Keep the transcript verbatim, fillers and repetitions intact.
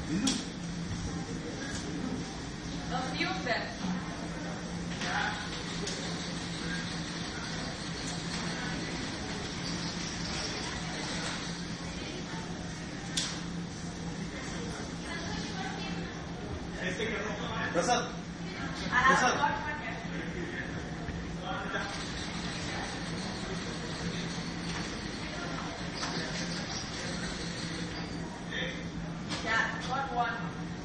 A few of them. Prasad. I have Prasad. got one here. Yeah, got one.